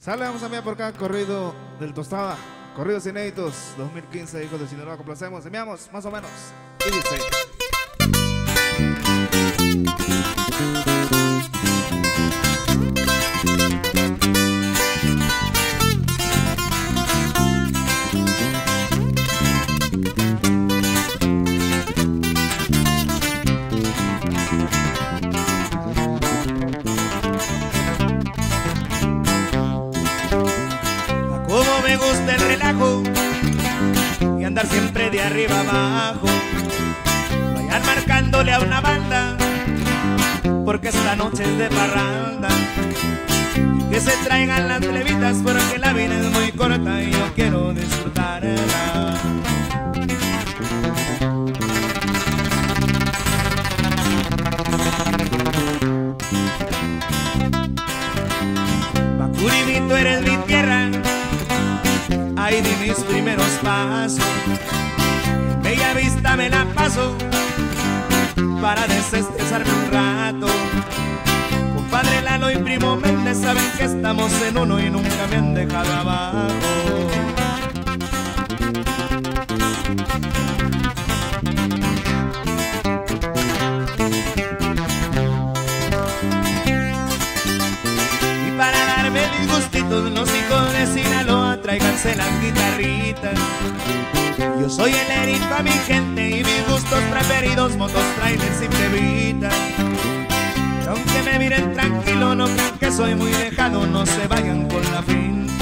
Sale, vamos a enviar por acá corrido del Tostada, corridos inéditos 2015, hijos de Sinaloa, complacemos, enviamos más o menos. Y dice: Como me gusta el relajo y andar siempre de arriba abajo, vayan marcándole a una banda, porque esta noche es de parranda. Que se traigan las levitas porque la vida es muy corta y yo quiero disfrutarla. Bacurimito, eres mi tierra, ahí di mis primeros pasos. En Bella Vista me la paso para desestresarme un rato. Compadre Lalo y primo Méndez saben que estamos en uno y nunca me han dejado abajo. Y para darme mis gustitos, los hijos de Sinaloa, tráiganse las guitarritas. Yo soy el Eric pa' mi gente y mis gustos preferidos, motos, trailers y plebitas. Pero aunque me miren tranquilo, no crean que soy muy dejado, no se vayan con la finta.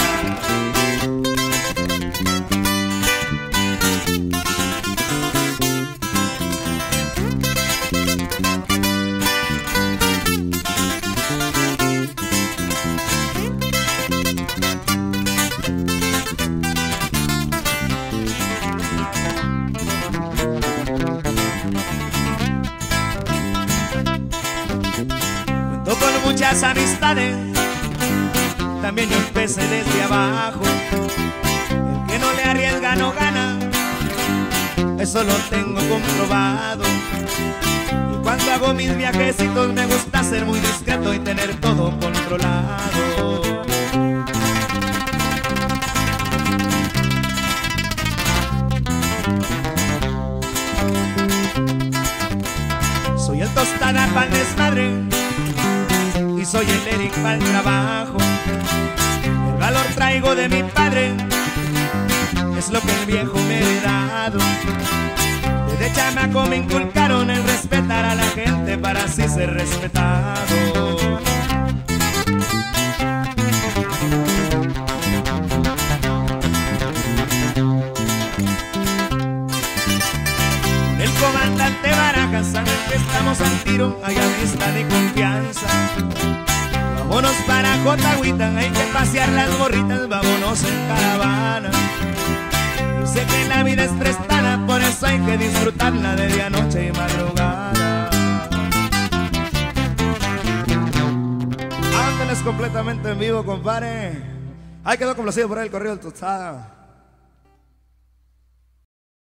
Con muchas amistades, también yo empecé desde abajo. El que no le arriesga no gana, eso lo tengo comprobado. Y cuando hago mis viajecitos me gusta ser muy discreto y tener todo controlado. Soy el Tostada pa'l desmadre y soy el Eric pa'l trabajo. El valor traigo de mi padre, es lo que el viejo me ha heredado. Desde chamaco me inculcaron el respetar a la gente para así ser respetado. Con el comandante Barajas saben que estamos al tiro, hay amistad y confianza. Vámonos para Cotagüita, hay que pasear las gorritas, vámonos en caravana. Yo sé que la vida es prestada, por eso hay que disfrutarla de día, noche y madrugada. Ángeles completamente en vivo, compadre. Ahí quedó complacido por ahí el corrido del Tostada.